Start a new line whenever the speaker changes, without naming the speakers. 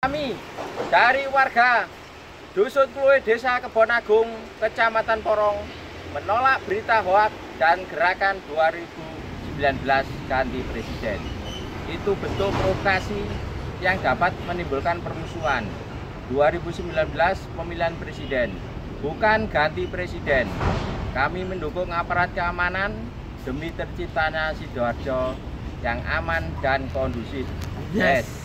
Kami dari warga Dusun Kluwe, Desa Kebon Agung, Kecamatan Porong menolak berita hoak dan gerakan 2019 ganti presiden. Itu bentuk provokasi yang dapat menimbulkan permusuhan. 2019 pemilihan presiden, bukan ganti presiden. Kami mendukung aparat keamanan demi terciptanya Sidoarjo yang aman dan kondusif. Yes.